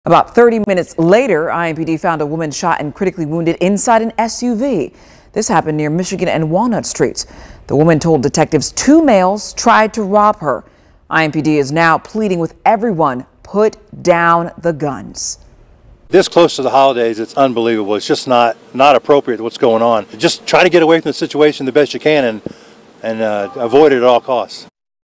About 30 minutes later, IMPD found a woman shot and critically wounded inside an SUV. This happened near Michigan and Walnut Streets. The woman told detectives 2 males tried to rob her. IMPD is now pleading with everyone, put down the guns. This close to the holidays, it's unbelievable. It's just not appropriate what's going on. Just try to get away from the situation the best you can and avoid it at all costs.